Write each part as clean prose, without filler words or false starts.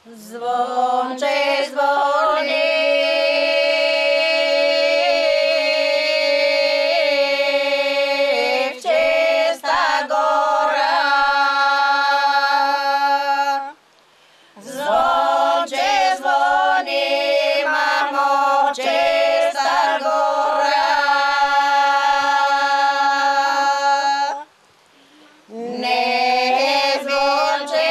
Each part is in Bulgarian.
Звонче звони в чиста гора. Звонче звони, мамо, в чиста гора. Не звонче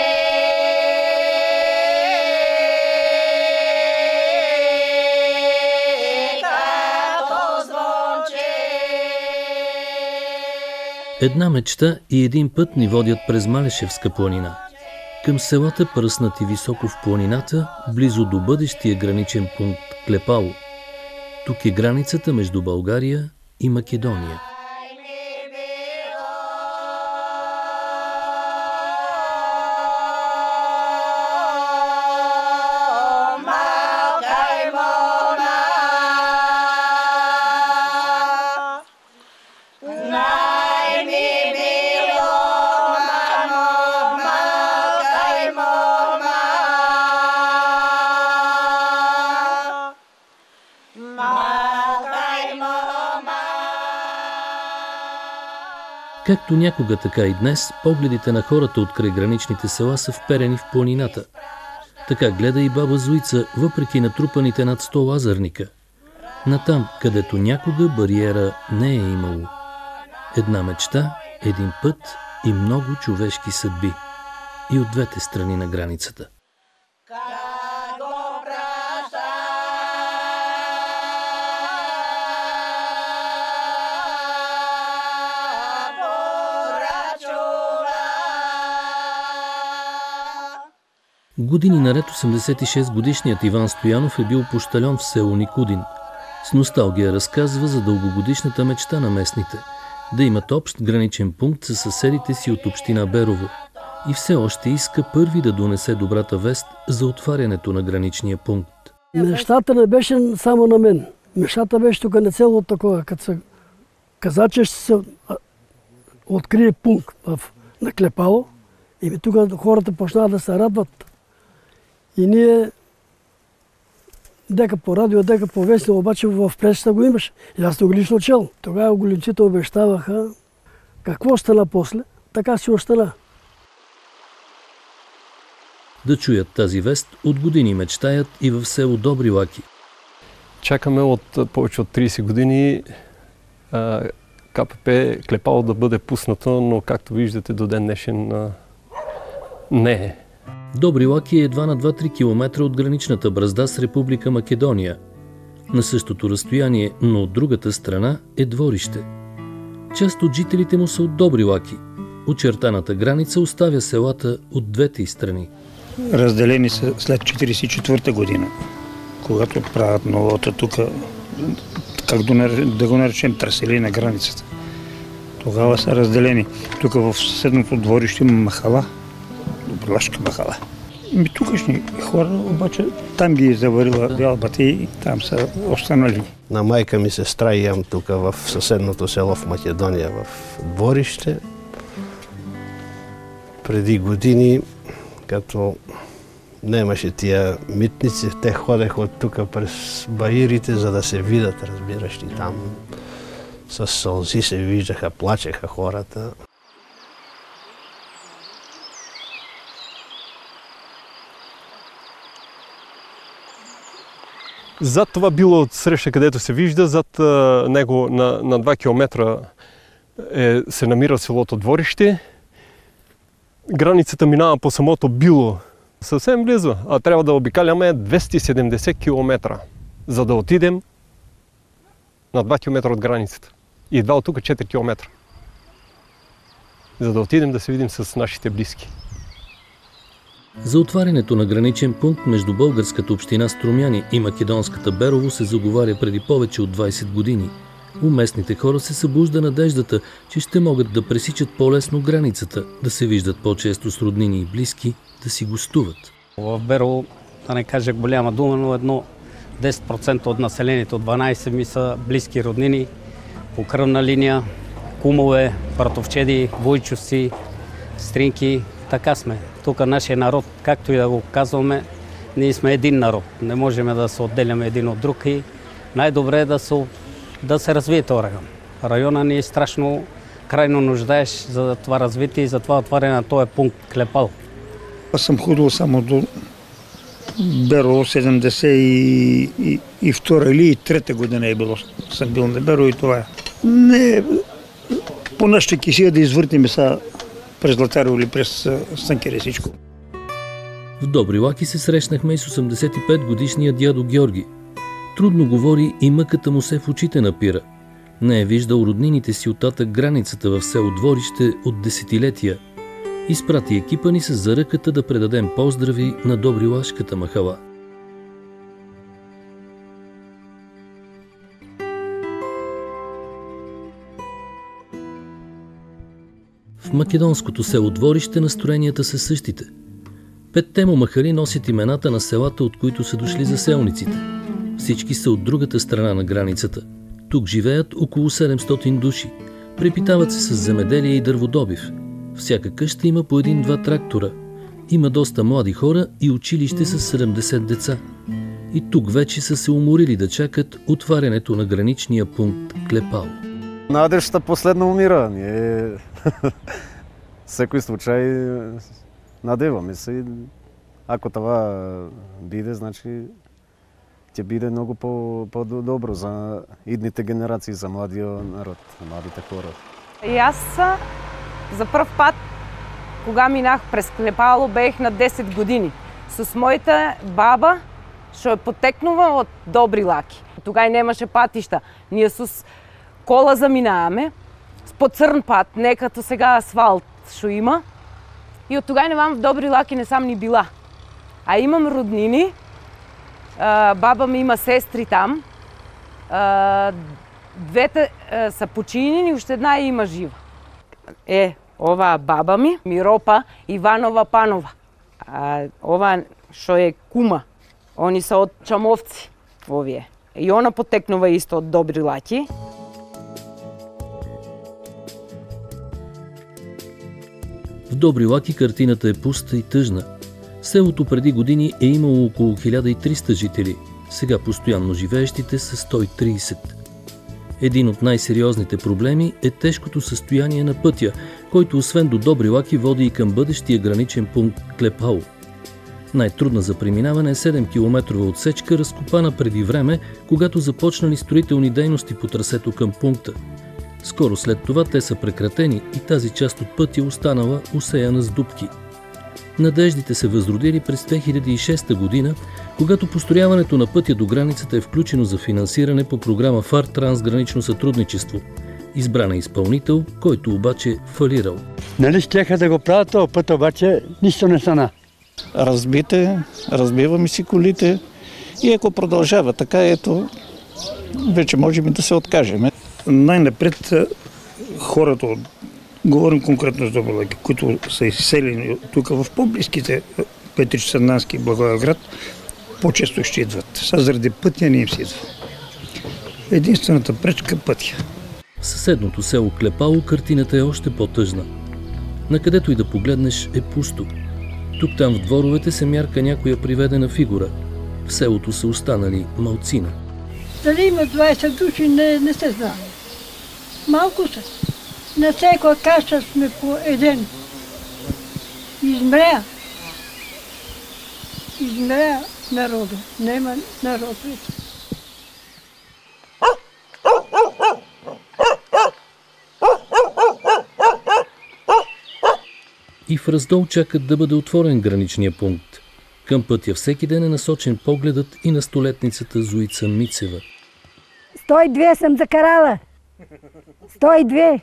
Една мечта и един път ни водят през Малешевска планина. Към селата, пръснати високо в планината, близо до бъдещия граничен пункт Клепало. Тук е границата между България и Македония. Както някога, така и днес, погледите на хората от край граничните села са вперени в планината. Така гледа и баба Зуица, въпреки натрупаните над 100 лазарника. Натам, където някога бариера не е имало. Една мечта, един път и много човешки съдби. И от двете страни на границата. Години наред 86-годишният Иван Стоянов е бил пощальон в село Никудин. С носталгия разказва за дългогодишната мечта на местните – да имат общ граничен пункт със съседите си от община Берово. И все още иска първи да донесе добрата вест за отварянето на граничния пункт. Мечтата не беше само на мен. Мечтата беше тук на цяло такова. Като се каза, че ще се открие пункт на Клепало, и тук хората почнаха да се радват. И ние, дека по радио, дека по вестник, обаче в пресата го имаше. И аз го лично чел. Тогава големците обещаваха какво стана после, така си остана. Да чуят тази вест, от години мечтаят и в село Добри лаки. Чакаме от повече от 30 години КПП Клепало да бъде пуснато, но както виждате до ден днешен не е. Добри лаки е едва на 2-3 км от граничната бразда с Република Македония. На същото разстояние, но от другата страна е дворище. Част от жителите му са от Добри лаки. Очертаната граница оставя селата от двете страни. Разделени са след 1944 година, когато правят новата тук, как да го наречем, трасели на границата. Тогава са разделени. Тук в съседното дворище има махала, Добрилашка махала. Тукашни хора, обаче там ги е заварила бялбата и там са останали. На майка ми сестра имам тук в съседното село в Македония, в дворище. Преди години, като нямаше тия митници, те ходеха от тук през баирите, за да се видят, разбираш ли, там с сълзи се виждаха, плачеха хората. Зад това било от среща, където се вижда, зад него на 2 км се намира селото Дворище. Границата минава по самото било съвсем близо, а трябва да обикаляме 270 км, за да отидем на 2 км от границата. И едва от тук 4 км. За да отидем да се видим с нашите близки. За отварянето на граничен пункт между българската община Струмяни и македонската Берово се заговаря преди повече от 20 години. У местните хора се събужда надеждата, че ще могат да пресичат по-лесно границата, да се виждат по-често с роднини и близки, да си гостуват. В Берово, да не кажа голяма дума, но 10% от населението, 12 ми са близки роднини, по кръвна линия, кумове, братовчеди, войчовци, стринки. Така сме. Тук нашия народ, както и да го казваме, Ние сме един народ. Не можем да се отделяме един от друг и най-добре е да се развие този район. Района ни е страшно крайно нуждаеш за това развитие и за това отваряне на този пункт Клепало. Аз съм ходил само до Берово 72 или 3 година е било. Съм бил на Берово и това е. Не, по нашата кисия да извъртим сега през Златарево или през Станкере всичко. В Добри Лаки се срещнахме и с 85-годишния дядо Георги. Трудно говори и мъката му се в очите напира. Не е виждал роднините си оттатък границата в село Дворище от десетилетия. Изпрати екипа ни с заръката да предадем поздрави на Добрилашката махала. В македонското село Дворище настроенията са същите. 5 му махали носят имената на селата, от които са дошли заселниците. Всички са от другата страна на границата. Тук живеят около 700 души. Препитават се с земеделие и дърводобив. Всяка къща има по 1-2 трактора. Има доста млади хора и училище с 70 деца. И тук вече са се уморили да чакат отварянето на граничния пункт Клепало. Надеждата последно умира. Ние всеки случай надеваме се. Ако това биде, значи ще биде много по-добро за идните генерации, за младия народ, младите хора. И аз за пръв път, кога минах през Клепало, бех на 10 години. С моята баба, що е потекнува от Добри Лаки. Тогава нямаше пътища. Ние с кола заминаваме, по църн път, не като сега асфалт, що има. И от тогава немам в Добри Лаки не съм ни била. А имам роднини, баба ми има сестри там. Двете са починени, още една има жива. Ова баба ми, Миропа Иванова Панова. Ова що е кума. Они са от Чамовци, овие. И она потекнува исто от Добри Лаки. В Добри Лаки картината е пуста и тъжна. Селото преди години е имало около 1300 жители, сега постоянно живеещите са 130. Един от най-сериозните проблеми е тежкото състояние на пътя, който освен до Добри Лаки води и към бъдещия граничен пункт Клепало. Най-трудна за преминаване е 7-километрова отсечка, разкопана преди време, когато започнали строителни дейности по трасето към пункта. Скоро след това те са прекратени и тази част от пътя останала усеяна с дупки. Надеждите се възродили през 2006 година, когато построяването на пътя до границата е включено за финансиране по програма ФАР Трансгранично сътрудничество. Избран е изпълнител, който обаче фалирал. Нали щяха да го правят този път, обаче нищо не стана. Разбиваме си колите и ако продължава така, ето, вече можем и да се откажем. Най-напред хората, говорим конкретно за Добри Лаки, които са изселени тук в по-близките Петрич, Сърнански и Благоевград, по-често ще идват. Сега заради пътя не им си идва. Единствената пречка – пътя. В съседното село Клепало картината е още по-тъжна. Накъдето и да погледнеш е пусто. Тук-там в дворовете се мярка някоя приведена фигура. В селото са останали малцина. Дали има 20 души, не се знае. Малко са. На всяка каша сме по един. Измря народа. Нема народ вече. И в Раздол чакат да бъде отворен граничния пункт. Към пътя всеки ден е насочен погледът и на столетницата Зоица Мицева. 102 съм закарала. 102.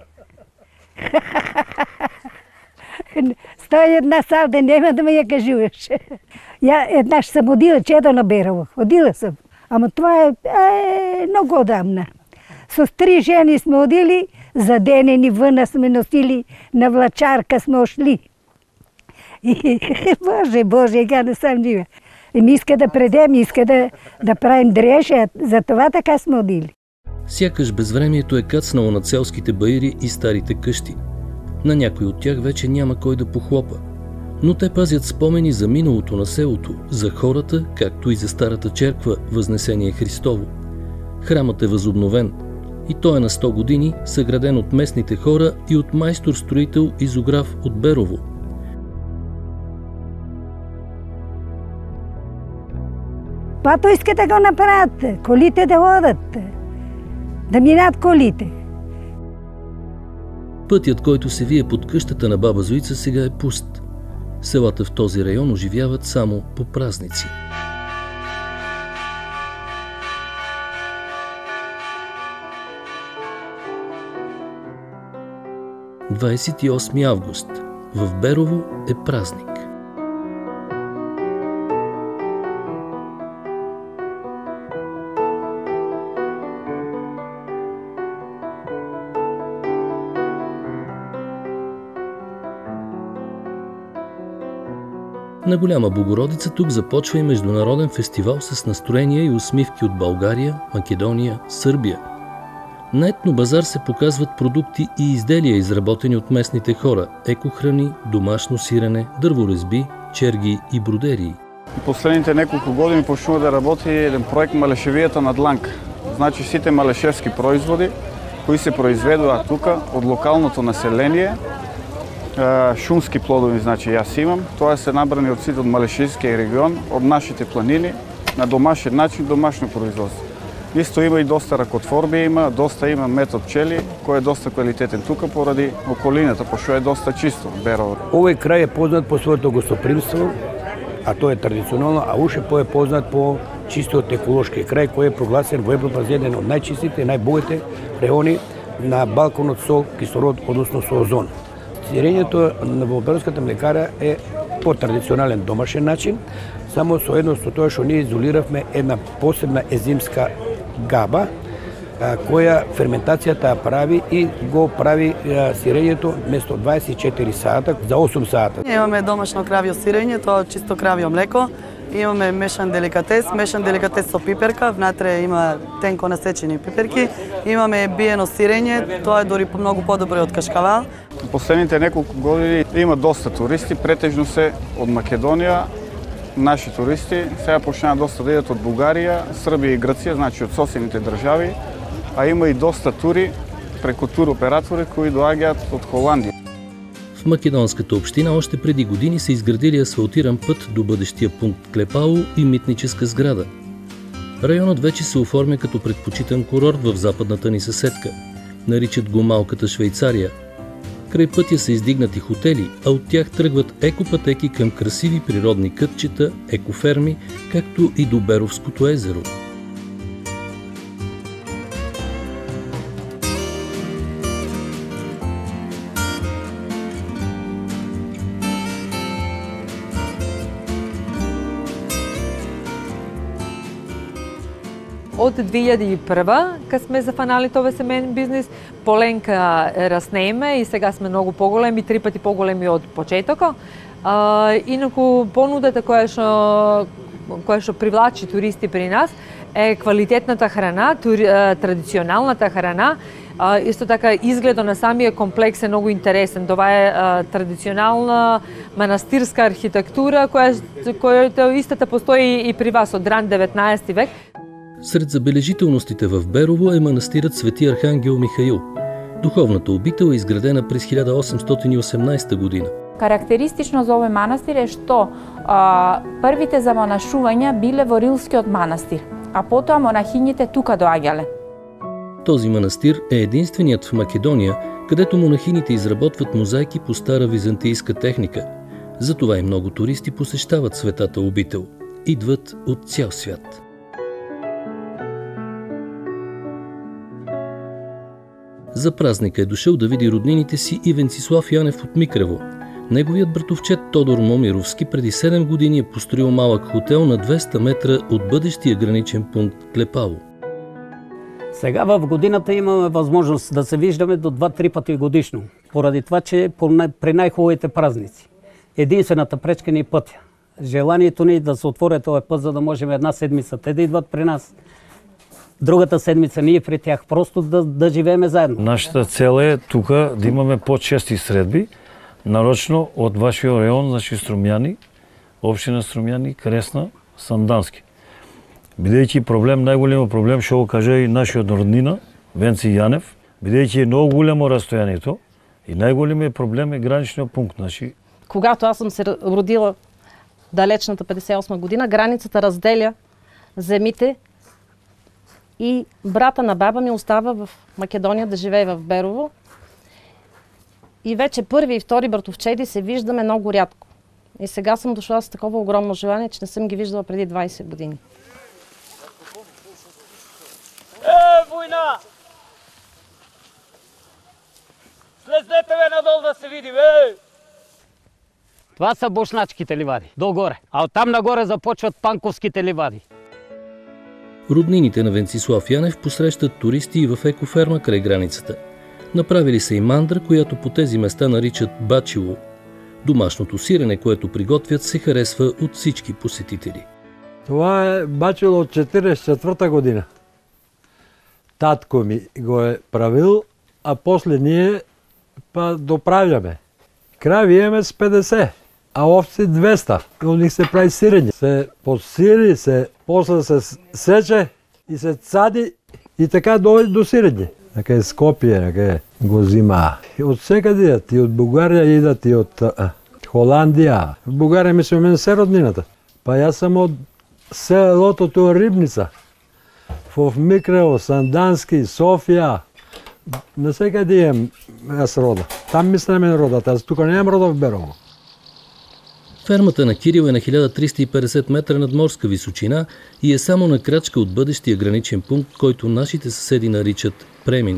101 салда, няма да ме я кажуваш. Една ще съм ходила, чета на Берово. Ходила съм. Ама това е много отдавна. С 3 жени сме ходили, заденени въна сме носили, на влачарка сме ошли. И, Боже, я не съм жива. И ми иска да предем, иска да правим дреша, затова така сме ходили. Сякаш безвремието е кацнало над селските баири и старите къщи. На някой от тях вече няма кой да похлопа. Но те пазят спомени за миналото на селото, за хората, както и за старата черква Възнесение Христово. Храмът е възобновен и той е на 100 години, съграден от местните хора и от майстор-строител Изограф от Берово. Пато искат да го направят, колите да ходят, да минат колите. Пътят, който се вие под къщата на баба Зоица, сега е пуст. Селата в този район оживяват само по празници. 28 август. В Берово е празник. На Голяма Богородица тук започва и международен фестивал с настроения и усмивки от България, Македония, Сърбия. На етнобазар се показват продукти и изделия, изработени от местните хора – екохрани, домашно сирене, дърворезби, черги и бродерии. Последните няколко години почнува да работи един проект Малешевията на Дланка. Значи сите малешевски производи, които се произведуват тук от локалното население, шумски плодови, значи аз имам. Това се набрани от сите от Малешевския регион, от нашите планини, на домашен начин, домашно производство. Исто има и доста ръкотворби, доста има мед от пчели, koji е доста квалитетен тук поради околината, пошто е доста чисто Берово. Овој крај е познат по своето гостопримство, а то е традиционално, а уште по-познат по чистиот еколошки крај, кој е прогласен во Европа за еден од најчистите и најбогатите райони на балконот со кислород, односно со озон. Сирењето во Беровската млекара е по традиционален домашен начин, само со едно со тоа што ние изолиравме една посебна езимска габа, која ферментацијата прави и го прави сирењето место 24 сата за 8 сата. Имаме домашно кравјо сирење, тоа е чисто кравјо млеко. Имаме мешан деликатес со пиперка, внатре има тенко насечени пиперки. Имаме биено сирење, тоа е дори многу подобро од кашкавал. Последните неколку години има доста туристи, претежно се од Македонија, наши туристи. Сега почнаа доста да идат од Бугарија, Србија и Грција, значи од соседните држави, а има и доста тури преку туроператори кои доаѓаат од Холандија. В македонската община още преди години са изградили асфалтиран път до бъдещия пункт Клепало и митническа сграда. Районът вече се оформя като предпочитан курорт в западната ни съседка. Наричат го Малката Швейцария. Край пътя са издигнати хотели, а от тях тръгват екопътеки към красиви природни кътчета, екоферми, както и до Беровското езеро. Од 2001, кога сме зафанали тоа семеен бизнис, поленка раснееме и сега сме многу поголеми, 3 пати поголеми од почетокот. Инаку понудата која што привлачи туристи при нас е квалитетната храна, традиционалната храна. Исто така изгледот на самиот комплекс е многу интересен. Това е традиционална манастирска архитектура која истата постои и при вас од ран 19 век. Сред забележителностите в Берово е манастирът Свети Архангел Михаил. Духовната обител е изградена през 1818 година. Карактеристично за овој манастир е што првите замонашувања биле во Рилскиот манастир, а потоа монахињите тука доаѓале. Този манастир е единственият в Македония, където монахините изработват мозайки по стара византийска техника. Затова и много туристи посещават светата обител. Идват от цял свят. За празника е дошъл да види роднините си и Венцислав Янев от Микрево. Неговият братовчет Тодор Момировски преди 7 години е построил малък хотел на 200 метра от бъдещия граничен пункт Клепало. Сега в годината имаме възможност да се виждаме до 2-3 пъти годишно, поради това, че при най-хубавите празници. Единствената пречка ни е пътя. Желанието ни е да се отворя този път, за да можем една седмица те да идват при нас. Другата седмица ние при тях, просто да живееме заедно. Нашата цел е тук да имаме по-чести средби, нарочно од вашиот район, значи Струмјани, општина Струмјани, Кресна, Сандански. Бидејќи проблем, најголемо проблем, што го каже и нашиот роднина, Венци Јанев, бидејќи е многу големо растојанието и најголемиот проблем е граничниот пункт. Значи, когато аз съм се родила далечната 58 година, границата разделя земите и брата на баба ми остава в Македония да живее в Берово. И вече първи и втори братовчеди се виждаме много рядко. И сега съм дошла с такова огромно желание, че не съм ги виждала преди 20 години. Война! Слезете ме надолу да се видим, Това са бошначките ливади, долгоре. А оттам нагоре започват панковските ливади. Роднините на Венцислав Янев посрещат туристи и в екоферма край границата. Направили са и мандра, която по тези места наричат бачило. Домашното сирене, което приготвят, се харесва от всички посетители. Това е бачило от 1944 година. Татко ми го е правил, а после ние па доправяме. Крави имаме с 50, а овци 200. От них се прави сирење. Се посири, после се сече и се цади и така дојде до сирење. Така е Скопје, така е го зима. Од секаде идат, и од Бугарија идат, и од Холандија. В Бугарија ми се мен се роднината. Па јас сам од селото тоа Рибница. В Микрево, Сандански, Софија. На секаде имам јас рода. Там ми сремен родата, аз тука немам рода в Берово. Фермата на Кирил е на 1350 метра надморска височина и е само на крачка от бъдещия граничен пункт, който нашите съседи наричат Премин.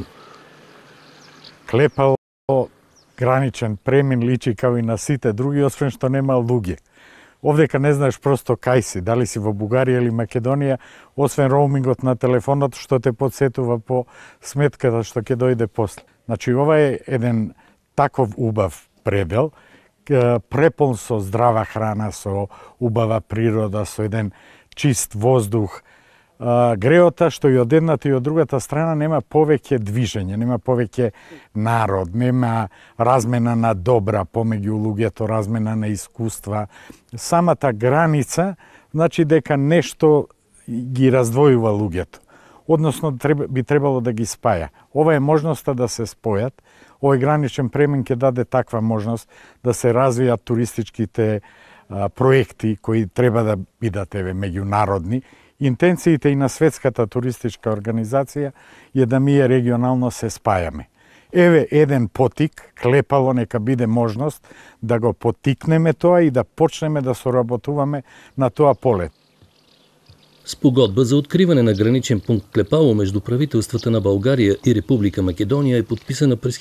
Клепало граничен Премин личи као и на сите други, освен што нема луѓе. Овдека не знаеш просто кај си, дали си во Бугарија или Македонија, освен роумингот на телефонот што те подсетува по сметката што ќе дојде после. Значи, ова е еден таков убав предел, препон со здрава храна, со убава природа, со еден чист воздух. Греота што и од едната и од другата страна нема повеќе движење, нема повеќе народ, нема размена на добра помеѓу луѓето, размена на искуства. Самата граница значи дека нешто ги раздвојува луѓето. Односно би требало да ги спаја. Ова е можноста да се спојат. Овој граничен Премин ќе даде таква можност да се развијат туристичките проекти кои треба да бидат меѓународни. Интенциите и на Светската туристичка организација е да ние регионално се спајаме. Еве еден потик, Клепало, нека биде можност да го потикнеме тоа и да почнеме да соработуваме на тоа поле. Спогодба за откриване на граничен пункт Клепало между правителствата на България и Република Македония е подписана през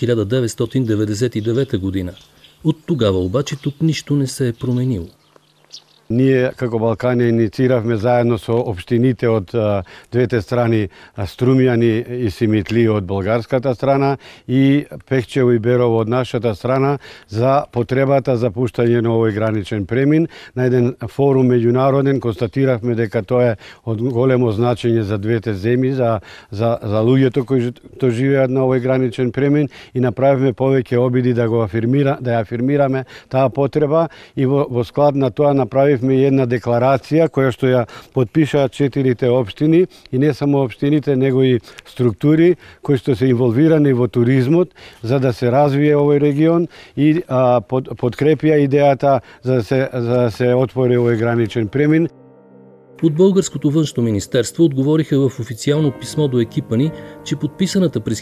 1999 година. От тогава обаче тук нищо не се е променило. Ние како Балканија иницииравме заедно со општините од двете страни, Струмјани и Симитли од болгарската страна и Пехчево и Берово од нашата страна, за потребата за пуштање на овој граничен Премин. На еден форум меѓународен констатиравме дека тоа е од големо значење за двете земји, за луѓето кои живеат на овој граничен Премин, и направивме повеќе обиди да ја афирмираме таа потреба, и во склад на тоа направивме една декларација која што ја подпишаат 4 општини, и не само општините, него и структури кои што се инволвирани во туризмот за да се развие овој регион, и подкрепија идејата за да се отвори овој граничен Премин. От Българското външно министерство отговориха в официално писмо до екипа ни, че подписаната през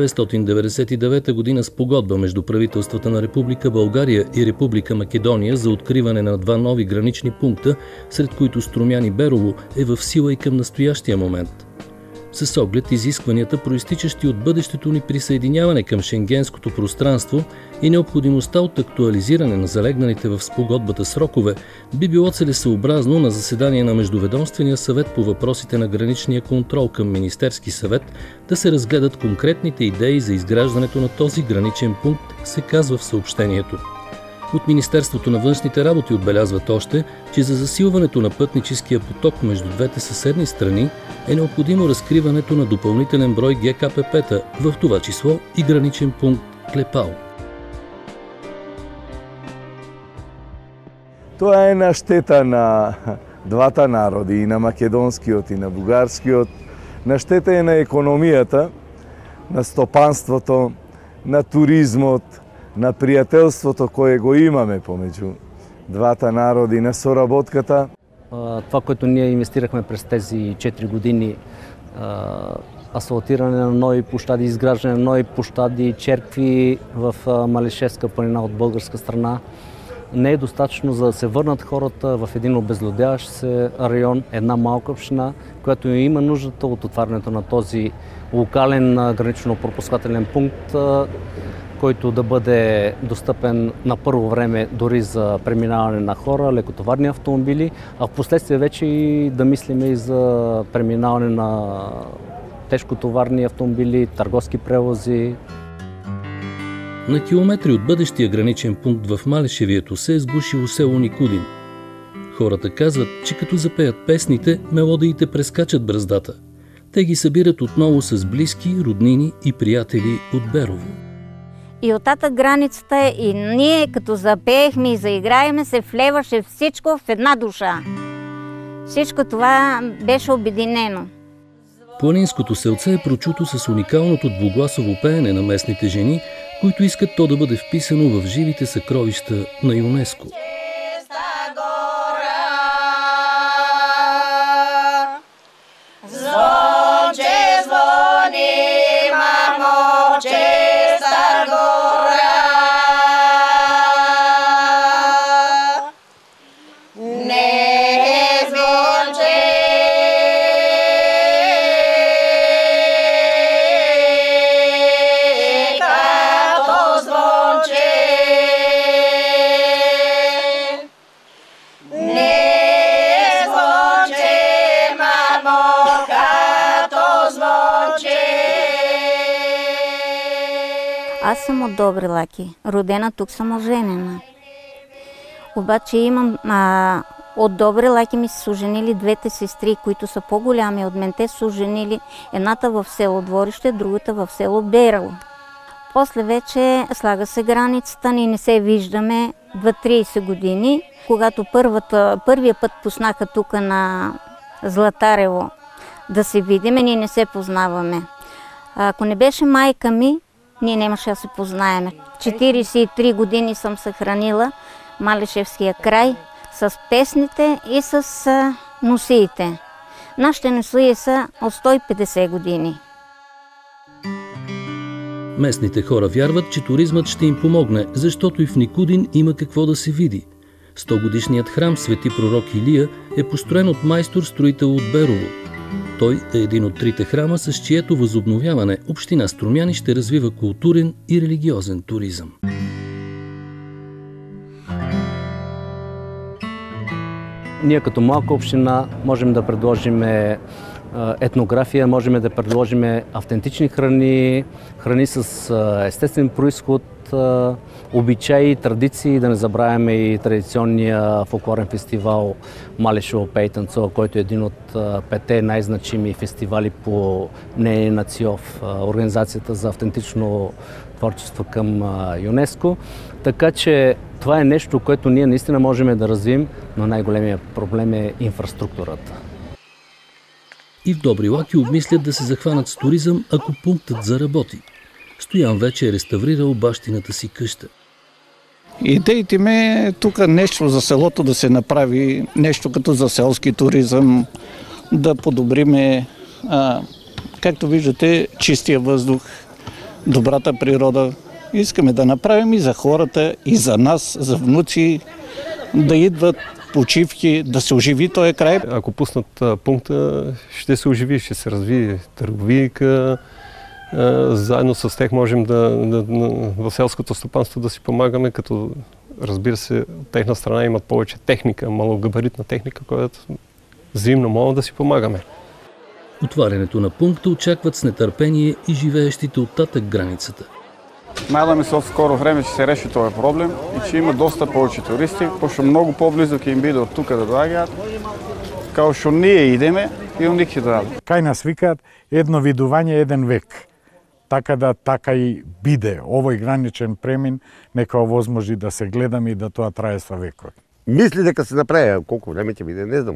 1999 година спогодба между правителствата на Република България и Република Македония за откриване на 2 нови гранични пункта, сред които Струмяни Берово, е в сила и към настоящия момент. С оглед изискванията, проистичащи от бъдещето ни присъединяване към шенгенското пространство и необходимостта от актуализиране на залегналите в спогодбата срокове, би било целесъобразно на заседание на Междуведомствения съвет по въпросите на граничния контрол към Министерски съвет да се разгледат конкретните идеи за изграждането на този граничен пункт, се казва в съобщението. От Министерството на външните работи отбелязват още, че за засилването на пътническия поток между двете съседни страни е необходимо разкриването на допълнителен брой ГКПП-та, в това число и граничен пункт Клепало. Тоа е на штета на двата народи, и на македонскиот и на бугарскиот. На штета е на економијата, на стопанството, на туризмот, на пријателството кое го имаме помеѓу двата народи, на соработката. Това, което ние инвестирахме през тези 4 години, асфалтиране на нови площади, изграждане на нови площади, черкви в Малишевска планина от българска страна, не е достатъчно, за да се върнат хората в един обезлюдяващ се район, една малка община, която има нуждата от отварянето на този локален гранично-пропускателен пункт, който да бъде достъпен на първо време дори за преминаване на хора, лекотоварни автомобили, а в последствие вече и да мислиме и за преминаване на тежкотоварни автомобили, търговски превози. На километри от бъдещия граничен пункт в Малешевието се е сгушило село Никудин. Хората казват, че като запеят песните, мелодиите прескачат бръздата. Те ги събират отново с близки, роднини и приятели от Берово. И оттатък границата, и ние като запеехме и заиграеме, се влеваше всичко в една душа. Всичко това беше обединено. Планинското селце е прочуто с уникалното двугласово пеене на местните жени, които искат то да бъде вписано в живите съкровища на ЮНЕСКО. Аз съм от Добри Лаки, родена тук съм оженена. Обаче имам от Добри Лаки ми се оженили двете сестри, които са по-голями от мен. Те са оженили едната в село Дворище, другата в село Берово. После вече слага се границата, ние не се виждаме 20-30 години. Когато първия път пуснаха тук на Златарево да се видиме, ние не се познаваме. Ако не беше майка ми, ние нямаше да се познаеме. 43 години съм съхранила Малишевския край с песните и с носиите. Нашите носии са от 150 години. Местните хора вярват, че туризмът ще им помогне, защото и в Никудин има какво да се види. 100-годишният храм Свети пророк Илия е построен от майстор-строител от Берово. Той е един от трите храма, с чието възобновяване община Струмяни ще развива културен и религиозен туризъм. Ние като малка община можем да предложим етнография, можем да предложим автентични храни, храни с естествен произход, обичаи, традиции, да не забравяме и традиционния фолклорен фестивал Малешево пее и танцува, който е един от 5 най-значими фестивали по мнение на ЦИОВ, Организацията за автентично творчество към ЮНЕСКО. Така че това е нещо, което ние наистина можем да развием, но най-големият проблем е инфраструктурата. И в Добри Лаки обмислят да се захванат с туризъм, ако пунктът заработи. Стоян вече е реставрирал бащината си къща. Идеите ми е тук нещо за селото да се направи, нещо като за селски туризъм, да подобриме, както виждате, чистия въздух, добрата природа. Искаме да направим и за хората, и за нас, за внуци, да идват почивки, да се оживи този край. Ако пуснат пункта, ще се оживи, ще се развие търговийка. Заедно с тях можем в селското стопанство да си помагаме, като разбира се, от техна страна имат повече техника, малогабаритна техника, която взаимно могат да си помагаме. Отварянето на пункта очакват с нетърпение и живеещите оттатък границата. Надаме се от скоро време, че се реши този проблем и че има доста повече туристи, пошто много по-близо ќе им биде от тука да доаѓаат. Као што ние идеме, и они ќе доаѓаат. Кај нас викаат едно видување, еден век. Така и биде овој граничен премин, нека овозможи да се гледаме и да тоа трае со векови. мисли дека се направи, колку време ќе биде, не знам.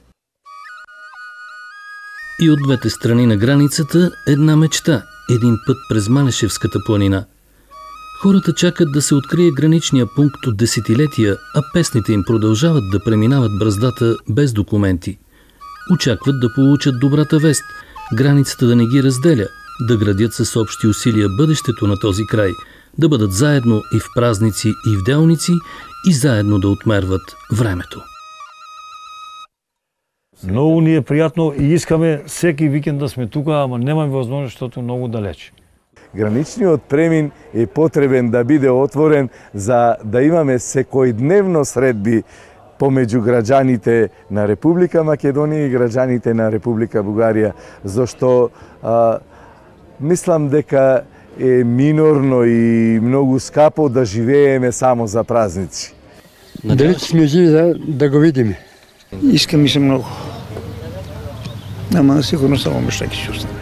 И от двете страни на границата една мечта – един път през Манешевската планина. Хората чакат да се открие граничния пункт от десетилетия, а песните им продължават да преминават браздата без документи. Очакват да получат добрата вест, границата да не ги разделя, да градят с общи усилия бъдещето на този край, да бъдат заедно и в празници, и в делници, и заедно да отмерват времето. Много ни е приятно и искаме всеки викенд да сме тука, ама немаме възможност, защото много далеч. Граничниот премин е потребен да биде отворен за да имаме секојдневно средби помеѓу граѓаните на Република Македонија и граѓаните на Република Бугарија, зашто мислам дека е минорно и многу скапо да живееме само за празници. Дали сме живи да го видиме? Иска ми се многу. Ама сигурно само мечта ќе се остане.